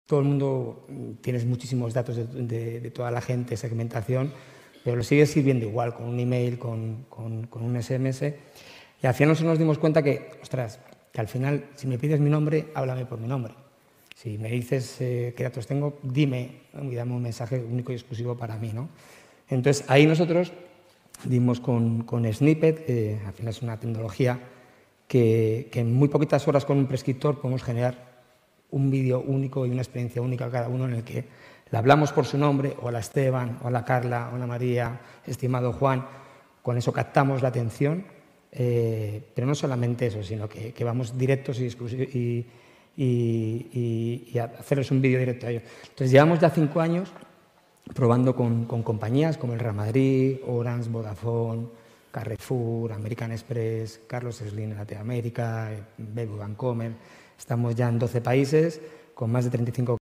todo el mundo, tienes muchísimos datos de toda la gente, segmentación, pero lo sigues sirviendo igual, con un email, con un SMS. Y al final nosotros nos dimos cuenta que, ostras, que al final, si me pides mi nombre, háblame por mi nombre. Si me dices qué datos tengo, dime y dame un mensaje único y exclusivo para mí, ¿no? Entonces, ahí nosotros dimos con Snippet, que al final es una tecnología que en muy poquitas horas con un prescriptor podemos generar un vídeo único y una experiencia única a cada uno en el que le hablamos por su nombre, hola Esteban, hola Carla, hola María, estimado Juan. Con eso captamos la atención, pero no solamente eso, sino que vamos directos y hacerles un vídeo directo a ellos. Entonces, llevamos ya 5 años probando con compañías como el Real Madrid, Orange, Vodafone, Carrefour, American Express, Carlos Slim en Latinoamérica, BBVA Bancomer. Estamos ya en 12 países con más de 35